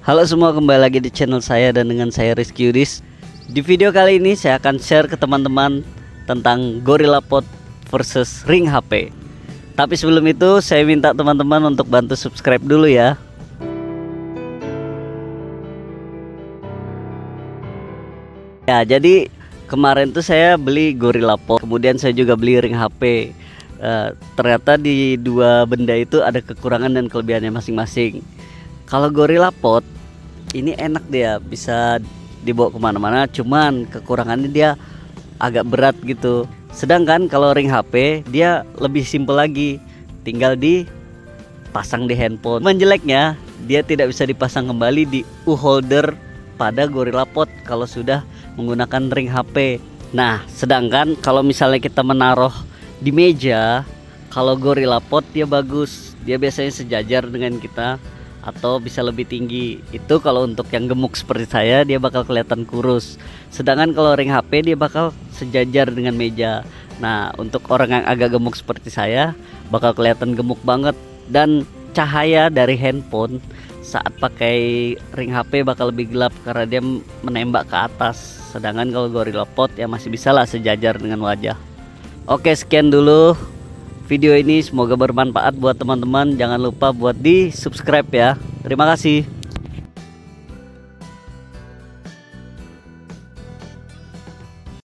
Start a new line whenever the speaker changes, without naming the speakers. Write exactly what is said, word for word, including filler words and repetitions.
Halo semua, kembali lagi di channel saya dan dengan saya Rizky Udis. Di video kali ini saya akan share ke teman-teman tentang GorillaPod versus Ring H P. Tapi sebelum itu saya minta teman-teman untuk bantu subscribe dulu ya. Ya, jadi kemarin tuh saya beli GorillaPod, kemudian saya juga beli Ring H P. Uh, ternyata di dua benda itu ada kekurangan dan kelebihannya masing-masing. Kalau GorillaPod ini enak, dia bisa dibawa kemana-mana, cuman kekurangannya dia agak berat gitu. Sedangkan kalau Ring H P dia lebih simpel lagi, tinggal dipasang di handphone. Menjeleknya dia tidak bisa dipasang kembali di U-holder pada GorillaPod kalau sudah menggunakan Ring H P. Nah, sedangkan kalau misalnya kita menaruh di meja, kalau GorillaPod dia bagus, dia biasanya sejajar dengan kita atau bisa lebih tinggi. Itu kalau untuk yang gemuk seperti saya, dia bakal kelihatan kurus. Sedangkan kalau Ring H P dia bakal sejajar dengan meja. Nah, untuk orang yang agak gemuk seperti saya bakal kelihatan gemuk banget, dan cahaya dari handphone saat pakai Ring H P bakal lebih gelap karena dia menembak ke atas. Sedangkan kalau GorillaPod ya masih bisa lah sejajar dengan wajah. Oke, sekian dulu video ini, semoga bermanfaat buat teman-teman. Jangan lupa buat di subscribe ya. Terima kasih.